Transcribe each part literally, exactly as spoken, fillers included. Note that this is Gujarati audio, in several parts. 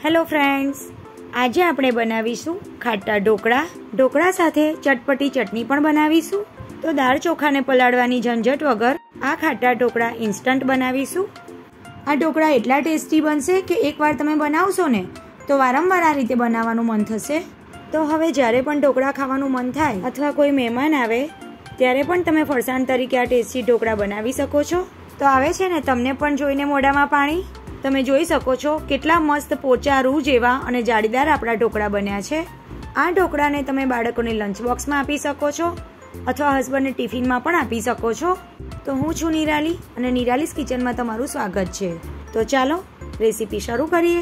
હેલો ફ્રેન્ડ્સ, આજે આપણે બનાવીશું ખાટા ઢોકળા. ઢોકળા સાથે ચટપટી ચટણી પણ બનાવીશું. તો દાળ ચોખાને પલાળવાની ઝંઝટ વગર આ ખાટા ઢોકળા ઇન્સ્ટન્ટ બનાવીશું. આ ઢોકળા એટલા ટેસ્ટી બનશે કે એકવાર તમે બનાવશો ને તો વારંવાર આ રીતે બનાવવાનું મન થશે. તો હવે જ્યારે પણ ઢોકળા ખાવાનું મન થાય અથવા કોઈ મહેમાન આવે ત્યારે પણ તમે ફરસાણ તરીકે આ ટેસ્ટી ઢોકળા બનાવી શકો છો. તો આવે છે ને તમને પણ જોઈને મોઢામાં પાણી. તમે જોઈ શકો છો કેટલા મસ્ત પોચા રૂ જેવા અને જાળીદાર આપણા ઢોકળા બન્યા છે. આ ઢોકળાને તમે બાળકોને લંચ બોક્સમાં આપી શકો છો અથવા હસબન્ડને ટિફિનમાં પણ આપી શકો છો. તો હું છું નિરાલી અને નિરાલીસ કિચનમાં તમારું સ્વાગત છે. તો ચાલો રેસીપી શરૂ કરીએ.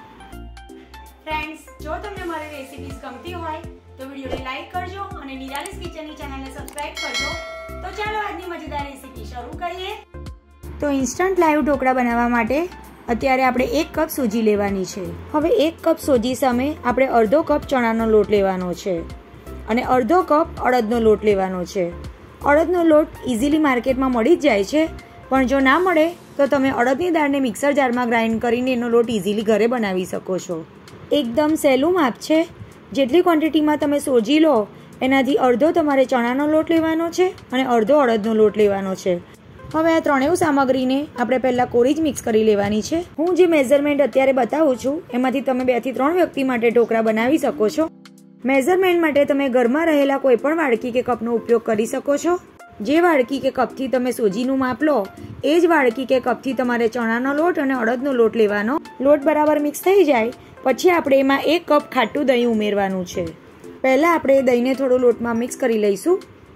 ફ્રેન્ડ્સ, જો તમને મારી રેસીપીઝ ગમતી હોય તો વિડીયોને લાઈક કરજો અને નિરાલીસ કિચનની ચેનલને સબસ્ક્રાઇબ કરજો. તો ચાલો આજની મજેદાર રેસીપી શરૂ કરીએ. તો ઇન્સ્ટન્ટ લાઈવ ઢોકળા બનાવવા માટે અત્યારે આપણે એક કપ સૂજી લેવાની છે. હવે એક કપ સૂજી સામે આપણે અડધો કપ ચણાનો લોટ લેવાનો છે અને અડધો કપ અડદનો લોટ લેવાનો છે. અડદનો લોટ ઇઝીલી માર્કેટમાં મળી જ જાય છે, પણ જો ના મળે તો તમે અડદની દાળને મિક્સર જારમાં ગ્રાઇન્ડ કરીને એનો લોટ ઇઝીલી ઘરે બનાવી શકો છો. એકદમ સહેલું માપ છે. જેટલી ક્વોન્ટિટીમાં તમે સૂજી લો એનાથી અડધો તમારે ચણાનો લોટ લેવાનો છે અને અડધો અડદનો લોટ લેવાનો છે. હવે આ ત્રણેય સામગ્રીને આપણે પહેલાં કોરી જ મિક્સ કરી લેવાની છે. હું જે મેઝરમેન્ટ અત્યારે બતાવું છું એમાંથી તમે બે થી ત્રણ વ્યક્તિ માટે ઢોકળા બનાવી શકો છો. મેઝરમેન્ટ માટે તમે ઘરમાં રહેલા કોઈ પણ વાડકી કે કપનો ઉપયોગ કરી શકો છો. જે વાડકી કે કપથી તમે સૂજીનું માપ લો એ જ વાડકી કે કપથી તમારે ચણાનો લોટ અને અડદનો લોટ લેવાનો. લોટ બરાબર મિક્સ થઈ જાય પછી આપણે એમાં એક કપ ખાટું દહીં ઉમેરવાનું છે. પહેલાં આપણે દહીંને થોડું લોટમાં મિક્સ કરી લઈશું.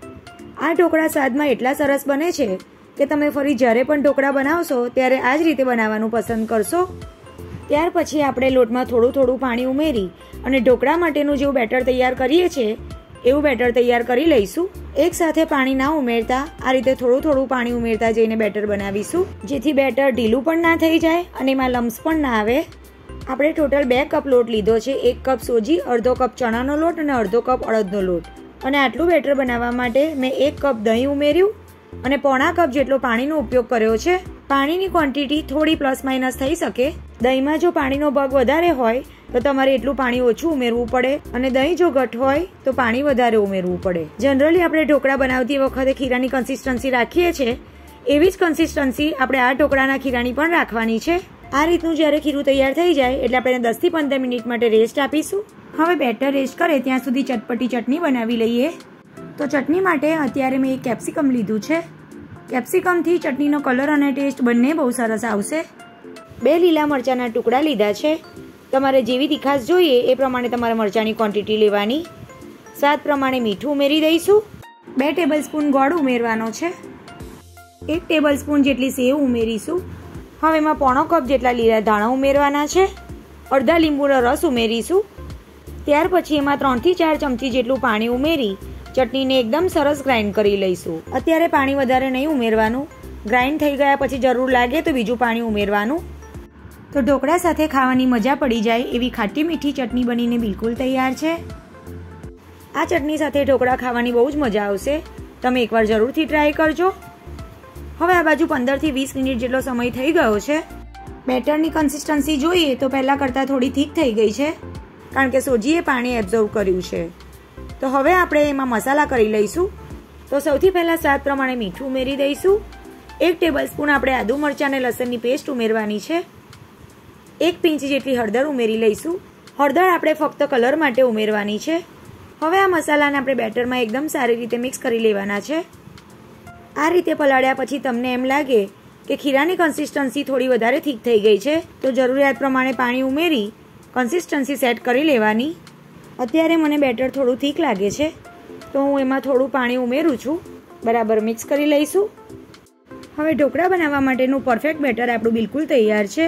આ ઢોકળા સ્વાદમાં એટલા સરસ બને છે કે તમે ફરી જ્યારે પણ ઢોકળા બનાવશો ત્યારે આ જ રીતે બનાવવાનું પસંદ કરશો. ત્યાર પછી આપણે લોટમાં થોડું થોડું પાણી ઉમેરી અને ઢોકળા માટેનું જેવું બેટર તૈયાર કરીએ છીએ એવું બેટર તૈયાર કરી લઈશું. એક સાથે પાણી ના ઉમેરતા આ રીતે થોડું થોડું પાણી ઉમેરતા જઈને બેટર બનાવીશું, જેથી બેટર ઢીલું પણ ના થઈ જાય અને એમાં લમ્સ પણ ના આવે. આપણે ટોટલ બે કપ લોટ લીધો છે. એક કપ સૂજી, અડધો કપ ચણાનો લોટ અને અડધો કપ અડદનો લોટ. અને આટલું બેટર બનાવવા માટે મેં એક કપ દહીં ઉમેર્યું અને પોણા કપ જેટલો પાણીનો ઉપયોગ કર્યો છે. પાણીની ક્વોન્ટિટી થોડી પ્લસ માઇનસ થઈ શકે. દહીંમાં જો પાણીનો ભાગ વધારે હોય તો તમારે એટલું પાણી ઓછું ઉમેરવું પડે અને દહીં જો ઘટ હોય તો પાણી વધારે ઉમેરવું પડે. જનરલી આપણે ઢોકળા બનાવતી વખતે ખીરાની કન્સિસ્ટન્સી રાખીએ છીએ એવી જ કન્સિસ્ટન્સી આપણે આ ઢોકળાના ખીરાની પણ રાખવાની છે. આ રીતનું જ્યારે ખીરું તૈયાર થઈ જાય એટલે આપણે દસ થી પંદર મિનિટ માટે રેસ્ટ આપીશું. હવે બેટર રેસ્ટ કરે ત્યાં સુધી ચટપટી ચટણી બનાવી લઈએ. તો ચટણી માટે અત્યારે મેં એક કેપ્સિકમ લીધું છે. કેપ્સિકમથી ચટણીનો કલર અને ટેસ્ટ બંને બહુ સરસ આવશે. બે લીલા મરચાંના ટુકડા લીધા છે. તમારે જેવી તીખાશ જોઈએ એ પ્રમાણે તમારે મરચાંની ક્વોન્ટિટી લેવાની. સ્વાદ પ્રમાણે મીઠું ઉમેરી દઈશું. બે ટેબલ સ્પૂન ગોળ ઉમેરવાનો છે. એક ટેબલ સ્પૂન જેટલી સેવ ઉમેરીશું. હવે એમાં પોણો કપ જેટલા લીલા ધાણા ઉમેરવાના છે. અડધા લીંબુનો રસ ઉમેરીશું. ત્યાર પછી એમાં ત્રણથી ચાર ચમચી જેટલું પાણી ઉમેરી ચટણીને એકદમ સરસ ગ્રાઇન્ડ કરી લઈશું. અત્યારે પાણી વધારે નહીં ઉમેરવાનું. ગ્રાઇન્ડ થઈ ગયા પછી જરૂર લાગે તો બીજું પાણી ઉમેરવાનું. તો ઢોકળા સાથે ખાવાની મજા પડી જાય એવી ખાટી મીઠી ચટણી બનીને બિલકુલ તૈયાર છે. આ ચટણી સાથે ઢોકળા ખાવાની બહુ જ મજા આવશે. તમે એકવાર જરૂરથી ટ્રાય કરજો. હવે આ બાજુ પંદર થી વીસ મિનિટ જેટલો સમય થઈ ગયો છે. બેટરની કન્સિસ્ટન્સી જોઈએ તો પહેલાં કરતાં થોડી થીક થઈ ગઈ છે કારણ કે સૂજીએ પાણી એબ્ઝોર્વ કર્યું છે. તો હવે આપણે એમાં મસાલા કરી લઈશું. તો સૌથી પહેલાં સ્વાદ પ્રમાણે મીઠું ઉમેરી દઈશું. એક ટેબલ સ્પૂન આપણે આદુ મરચાં અને લસણની પેસ્ટ ઉમેરવાની છે. એક પિંચ જેટલી હળદર ઉમેરી લઈશું. હળદર આપણે ફક્ત કલર માટે ઉમેરવાની છે. હવે આ મસાલાને આપણે બેટરમાં એકદમ સારી રીતે મિક્સ કરી લેવાના છે. આ રીતે પલાળ્યા પછી તમને એમ લાગે કે ખીરાની કન્સિસ્ટન્સી થોડી વધારે થીક થઈ ગઈ છે તો જરૂરિયાત પ્રમાણે પાણી ઉમેરી કન્સિસ્ટન્સી સેટ કરી લેવાની. અત્યારે મને બેટર થોડું થીક લાગે છે તો હું એમાં થોડું પાણી ઉમેરું છું. બરાબર મિક્સ કરી લઈશું. હવે ઢોકળા બનાવવા માટેનું પરફેક્ટ બેટર આપણું બિલકુલ તૈયાર છે.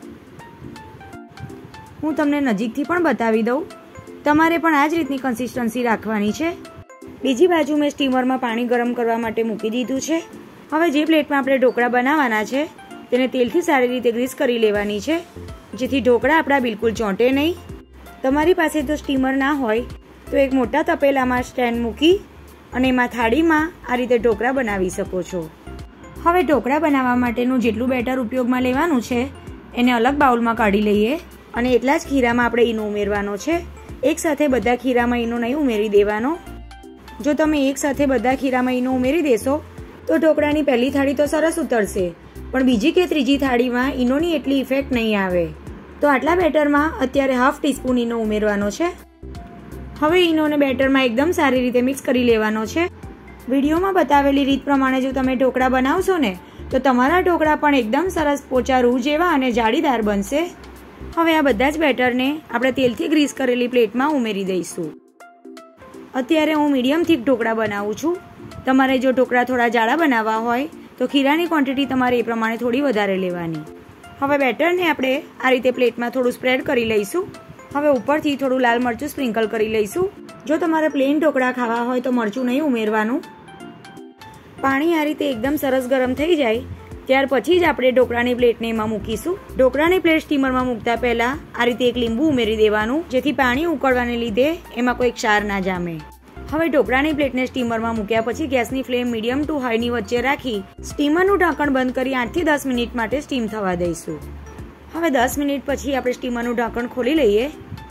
હું તમને નજીકથી પણ બતાવી દઉં. તમારે પણ આ જ રીતની કન્સિસ્ટન્સી રાખવાની છે. બીજી બાજુ મેં સ્ટીમરમાં પાણી ગરમ કરવા માટે મૂકી દીધું છે. હવે જે પ્લેટમાં આપણે ઢોકળા બનાવવાના છે તેને તેલથી સારી રીતે ગ્રીસ કરી લેવાની છે જેથી ઢોકળા આપણા બિલકુલ ચોંટે નહીં. તમારી પાસે જો સ્ટીમર ના હોય તો એક મોટા તપેલામાં સ્ટેન્ડ મૂકી અને એમાં થાળીમાં આ રીતે ઢોકળા બનાવી શકો છો. હવે ઢોકળા બનાવવા માટેનું જેટલું બેટર ઉપયોગમાં લેવાનું છે એને અલગ બાઉલમાં કાઢી લઈએ અને એટલા જ ખીરામાં આપણે ઈનો ઉમેરવાનો છે. એક સાથે બધા ખીરામાં ઈનો નહીં ઉમેરી દેવાનો. જો તમે એક સાથે બધા ખીરામાં ઈનો ઉમેરી દેશો તો ઢોકળાની પહેલી થાળી તો સરસ ઉતરશે, પણ બીજી કે ત્રીજી થાળીમાં ઈનોની એટલી ઇફેક્ટ નહીં આવે. તો આટલા બેટરમાં અત્યારે હાફ ટીસ્પૂન ઈનો ઉમેરવાનો છે. હવે ઈનોને બેટરમાં એકદમ સારી રીતે મિક્સ કરી લેવાનો છે. વિડીયોમાં બતાવેલી રીત પ્રમાણે જો તમે ઢોકળા બનાવશો ને તો તમારા ઢોકળા પણ એકદમ સરસ પોચા રૂ જેવા અને જાળીદાર બનશે. હવે આ બધા જ બેટરને આપણે તેલથી ગ્રીસ કરેલી પ્લેટમાં ઉમેરી દઈશું. અત્યારે હું મીડિયમ થીક ઢોકળા બનાવું છું. તમારે જો ઢોકળા થોડા જાડા બનાવવા હોય તો ખીરાની ક્વોન્ટિટી તમારે એ પ્રમાણે થોડી વધારે લેવાની. હવે બેટરને આપણે આ રીતે પ્લેટમાં થોડું સ્પ્રેડ કરી લઈશું. હવે ઉપરથી થોડું લાલ મરચું સ્પ્રિંકલ કરી લઈશું. જો તમારે પ્લેન ઢોકળા ખાવા હોય તો મરચું નહીં ઉમેરવાનું. પાણી આ રીતે એકદમ સરસ ગરમ થઈ જાય ત્યાર પછી જ આપણે ઢોકળાની પ્લેટને એમાં મૂકીશું. ઢોકળાની પ્લેટ સ્ટીમરમાં મૂકતા પહેલાં આ રીતે એક લીંબુ ઉમેરી દેવાનું, જેથી પાણી ઉકળવાને લીધે એમાં કોઈ ક્ષાર ના જામે. હવે ઢોકળાની પ્લેટને સ્ટીમરમાં મૂક્યા પછી ગેસની ફ્લેમ મીડિયમ ટુ હાઈની વચ્ચે રાખી સ્ટીમરનું ઢાંકણ બંધ કરી આઠ થી દસ મિનિટ માટે સ્ટીમ થવા દઈશું. હવે દસ મિનિટ પછી આપણે સ્ટીમરનું ઢાંકણ ખોલી લઈએ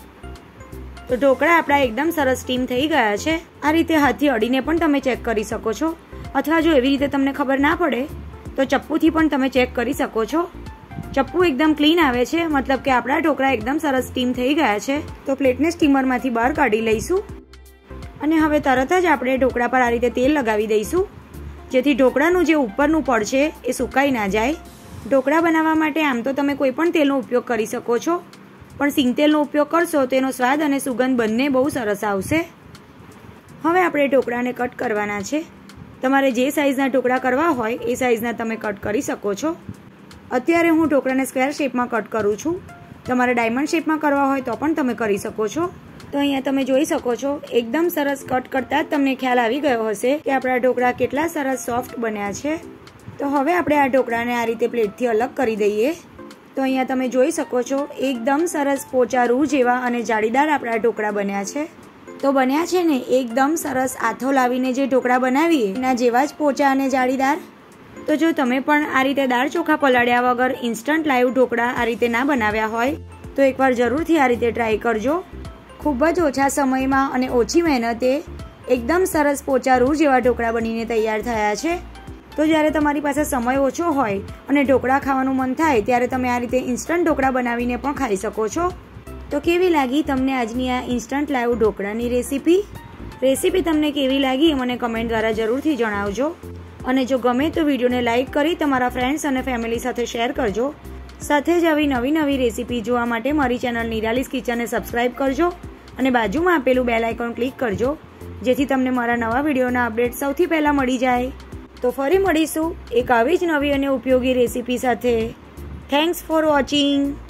તો ઢોકળા આપણા એકદમ સરસ સ્ટીમ થઈ ગયા છે. આ રીતે હાથથી અડીને પણ તમે ચેક કરી શકો છો, અથવા જો એવી રીતે તમને ખબર ના પડે તો ચપ્પુથી પણ તમે ચેક કરી શકો છો. ચપ્પુ એકદમ ક્લીન આવે છે, મતલબ કે આપણા ઢોકળા એકદમ સરસ સ્ટીમ થઈ ગયા છે. તો પ્લેટને સ્ટીમરમાંથી બહાર કાઢી લઈશું અને હવે તરત જ આપણે ઢોકળા પર આ રીતે તેલ લગાવી દઈશું, જેથી ઢોકળાનું જે ઉપરનું પડ છે એ સુકાઈ ના જાય. ઢોકળા બનાવવા માટે આમ તો તમે કોઈ પણ તેલનો ઉપયોગ કરી શકો છો, પણ સિંગ તેલનો ઉપયોગ કરશો તો એનો સ્વાદ અને સુગંધ બંને બહુ સરસ આવશે. હવે આપણે ઢોકળાને કટ કરવાના છે. તમારે જે સાઇઝના ઢોકળા કરવા હોય એ સાઇઝના તમે કટ કરી શકો છો. અત્યારે હું ઢોકળાને સ્ક્વેર શેપમાં કટ કરું છું. તમારે ડાયમંડ શેપમાં કરવા હોય તો પણ તમે કરી શકો છો. તો અહીંયા તમે જોઈ શકો છો એકદમ સરસ કટ કરતા જ તમને ખ્યાલ આવી ગયો હશે કે આપણા ઢોકળા કેટલા સરસ સોફ્ટ બન્યા છે. તો હવે આપણે આ ઢોકળાને આ રીતે પ્લેટથી અલગ કરી દઈએ. તો અહીંયા તમે જોઈ શકો છો એકદમ સરસ પોચા રૂ જેવા અને જાળીદાર આપણા ઢોકળા બન્યા છે. તો બન્યા છે ને એકદમ સરસ આથો લાવીને જે ઢોકળા બનાવીએ એના જેવા જ પોચા અને જાળીદાર. તો જો તમે પણ આ રીતે દાળ ચોખા પલાળ્યા વગર ઇન્સ્ટન્ટ લાઈવ ઢોકળા આ રીતે ના બનાવ્યા હોય તો એકવાર જરૂરથી આ રીતે ટ્રાય કરજો. ખૂબ જ ઓછા સમયમાં અને ઓછી મહેનતે એકદમ સરસ પોચા રૂ જેવા ઢોકળા બનીને તૈયાર થયા છે. તો જ્યારે તમારી પાસે સમય ઓછો હોય અને ઢોકળા ખાવાનું મન થાય ત્યારે તમે આ રીતે ઇન્સ્ટન્ટ ઢોકળા બનાવીને પણ ખાઈ શકો છો. તો કેવી લાગી તમને આજની આ ઇન્સ્ટન્ટ લાઈવ ઢોકળાની રેસીપી? રેસીપી તમને કેવી લાગી એ મને કમેન્ટ દ્વારા જરૂરથી જણાવજો. અને જો ગમે તો વિડીયોને લાઇક કરી તમારા ફ્રેન્ડ્સ અને ફેમિલી સાથે શેર કરજો. સાથે જ આવી નવી નવી રેસીપી જોવા માટે મારી ચેનલ નિરાલીસ કિચનને સબસ્ક્રાઈબ કરજો અને બાજુમાં આપેલું બેલ આઇકોન ક્લિક કરજો, જેથી તમને મારા નવા વિડીયોના અપડેટ સૌથી પહેલાં મળી જાય. તો ફરી મળીશું એક આવી જ નવી અને ઉપયોગી રેસીપી સાથે. Thanks for watching.